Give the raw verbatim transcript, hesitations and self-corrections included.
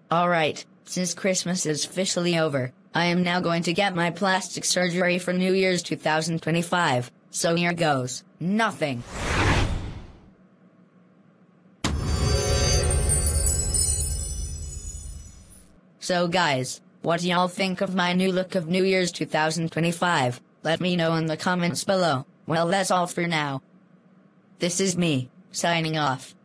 Alright, since Christmas is officially over, I am now going to get my plastic surgery for New Year's two thousand twenty-five, so here goes, nothing. So guys, what do y'all think of my new look of New Year's two thousand twenty-five? Let me know in the comments below. Well, that's all for now. This is me, signing off.